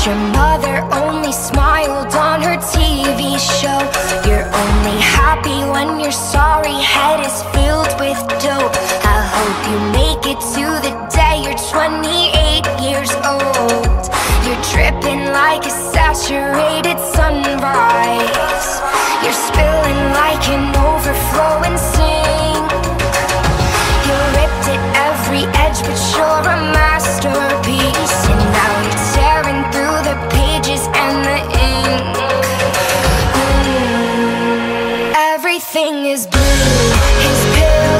Your mother only smiled on her TV show. You're only happy when your sorry head is filled with dope. I hope you make it to the day you're 28 years old. You're dripping like a saturated sunrise. You're spilling like an overflowing sink. You're ripped at every edge, but you're a masterpiece. And now you're tearing through the pages and the ink. Everything is blue, his pillow